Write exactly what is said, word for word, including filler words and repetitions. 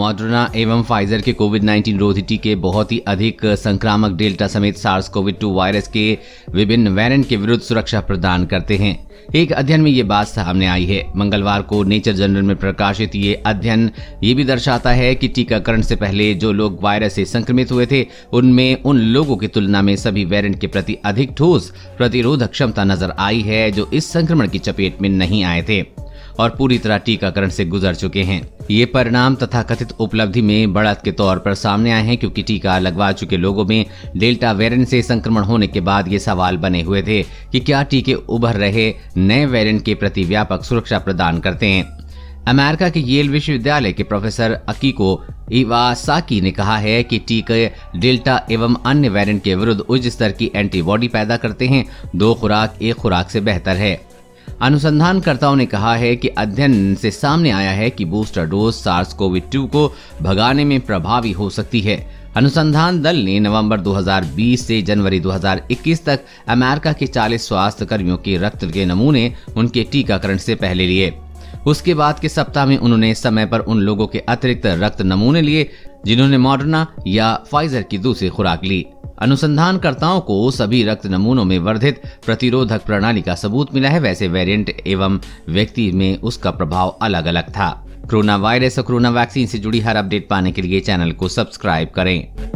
Moderna एवं Pfizer के Covid nineteen रोधी टीके बहुत ही अधिक संक्रामक डेल्टा समेत सार्स कोविड टू वायरस के विभिन्न वेरिएंट के विरुद्ध सुरक्षा प्रदान करते हैं। एक अध्ययन में ये बात सामने आई है। मंगलवार को नेचर जर्नल में प्रकाशित ये अध्ययन ये भी दर्शाता है कि टीकाकरण से पहले जो लोग वायरस से संक्रमित हुए थे उनमें उन लोगों की तुलना में सभी वेरिएंट के प्रति अधिक ठोस प्रतिरोधक क्षमता नजर आई है जो इस संक्रमण की चपेट में नहीं आए थे और पूरी तरह टीकाकरण से गुजर चुके हैं। ये परिणाम तथाकथित उपलब्धि में बढ़त के तौर पर सामने आए हैं क्योंकि टीका लगवा चुके लोगों में डेल्टा वेरिएंट से संक्रमण होने के बाद ये सवाल बने हुए थे कि क्या टीके उभर रहे नए वेरिएंट के प्रति व्यापक सुरक्षा प्रदान करते हैं। अमेरिका के येल विश्वविद्यालय के प्रोफेसर अकीको इवासाकी ने कहा है कि टीके डेल्टा एवं अन्य वेरिएंट के विरुद्ध उच्च स्तर की एंटीबॉडी पैदा करते हैं। दो खुराक एक खुराक से बेहतर है। अनुसंधानकर्ताओं ने कहा है कि अध्ययन से सामने आया है कि booster dose SARS covid two को भगाने में प्रभावी हो सकती है। अनुसंधान दल ने नवंबर दो हज़ार बीस से जनवरी दो हज़ार इक्कीस तक अमेरिका के चालीस स्वास्थ्य कर्मियों के रक्त के नमूने उनके टीकाकरण से पहले लिए। उसके बाद के सप्ताह में उन्होंने समय पर उन लोगों के अतिरिक्त रक्त नमूने लिए जिन्होंने मॉडर्ना या फाइजर की दूसरी खुराक ली। अनुसंधानकर्ताओं को सभी रक्त नमूनों में वर्धित प्रतिरोधक प्रणाली का सबूत मिला है। वैसे वेरिएंट एवं व्यक्ति में उसका प्रभाव अलग अलग था। कोरोना वायरस और कोरोना वैक्सीन से जुड़ी हर अपडेट पाने के लिए चैनल को सब्सक्राइब करें।